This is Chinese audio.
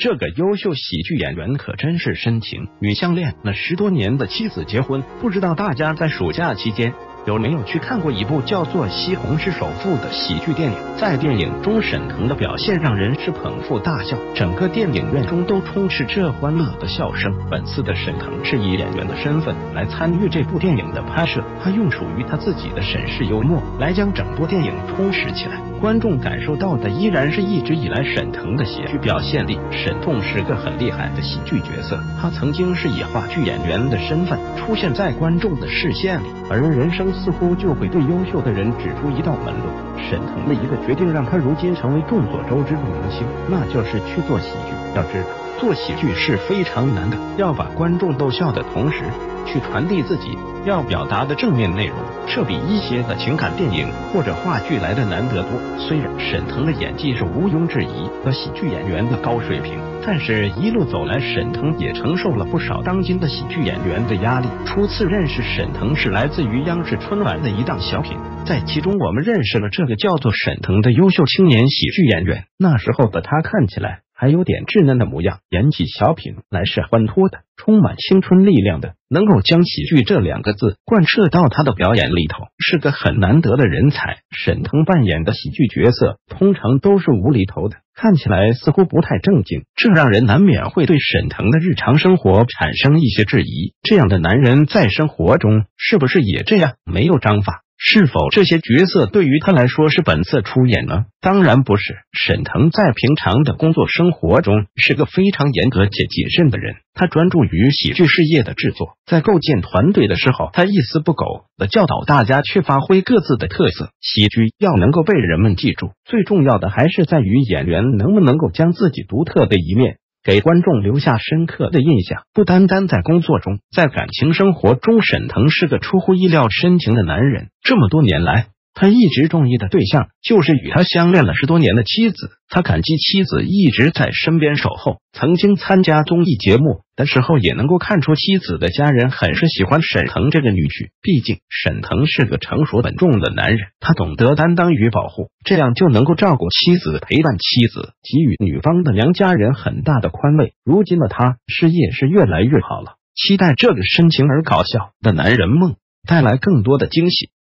这个优秀喜剧演员可真是深情。与相恋了10多年的妻子结婚，不知道大家在暑假期间有没有去看过一部叫做《西红柿首富》的喜剧电影？在电影中，沈腾的表现让人是捧腹大笑，整个电影院中都充斥着欢乐的笑声。本次的沈腾是以演员的身份来参与这部电影的拍摄，他用属于他自己的沈氏幽默来将整部电影充实起来。观众感受到的依然是一直以来沈腾的喜剧表现力。沈腾是个很厉害的喜剧角色，他曾经是以话剧演员的身份出现在观众的视线里，而人生似乎就会对优秀的人指出一道门路。沈腾的一个决定让他如今成为众所周知的明星，那就是去做喜剧。要知道，做喜剧是非常难的，要把观众逗笑的同时去传递自己要表达的正面内容，这比一些的情感电影或者话剧来的难得多。虽然沈腾的演技是毋庸置疑的喜剧演员的高水平，但是一路走来，沈腾也承受了不少当今的喜剧演员的压力。初次认识沈腾是来自于央视春晚的一档小品，在其中我们认识了这个叫做沈腾的优秀青年喜剧演员。那时候的他看起来还有点稚嫩的模样，演起小品来是欢脱的，充满青春力量的，能够将喜剧这2个字贯彻到他的表演里头，是个很难得的人才。沈腾扮演的喜剧角色通常都是无厘头的，看起来似乎不太正经，这让人难免会对沈腾的日常生活产生一些质疑。这样的男人在生活中是不是也这样没有章法？是否这些角色对于他来说是本色出演呢？当然不是。沈腾在平常的工作生活中是个非常严格且谨慎的人，他专注于喜剧事业的制作，在构建团队的时候，他一丝不苟地教导大家去发挥各自的特色。喜剧要能够被人们记住，最重要的还是在于演员能不能够将自己独特的一面给观众留下深刻的印象。不单单在工作中，在感情生活中，沈腾是个出乎意料深情的男人。这么多年来，他一直中意的对象就是与他相恋了10多年的妻子，他感激妻子一直在身边守候。曾经参加综艺节目的时候，也能够看出妻子的家人很是喜欢沈腾这个女婿，毕竟沈腾是个成熟稳重的男人，他懂得担当与保护，这样就能够照顾妻子，陪伴妻子，给予女方的娘家人很大的宽慰。如今的他事业是越来越好了，期待这个深情而搞笑的男人梦带来更多的惊喜。